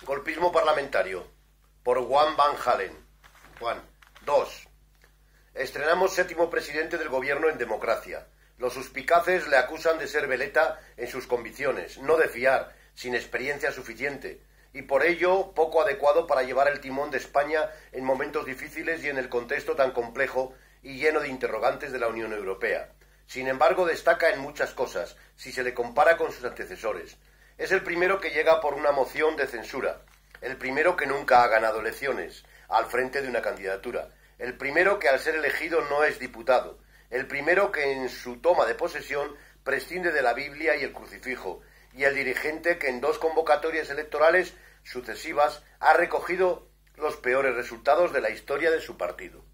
Golpismo parlamentario. Por Juan Van Halen. Juan. 2. Estrenamos séptimo presidente del gobierno en democracia. Los suspicaces le acusan de ser veleta en sus convicciones, no de fiar, sin experiencia suficiente, y por ello poco adecuado para llevar el timón de España en momentos difíciles y en el contexto tan complejo y lleno de interrogantes de la Unión Europea. Sin embargo, destaca en muchas cosas, si se le compara con sus antecesores. Es el primero que llega por una moción de censura, el primero que nunca ha ganado elecciones, al frente de una candidatura, el primero que al ser elegido no es diputado, el primero que en su toma de posesión prescinde de la Biblia y el crucifijo, y el dirigente que en 2 convocatorias electorales sucesivas ha recogido los peores resultados de la historia de su partido.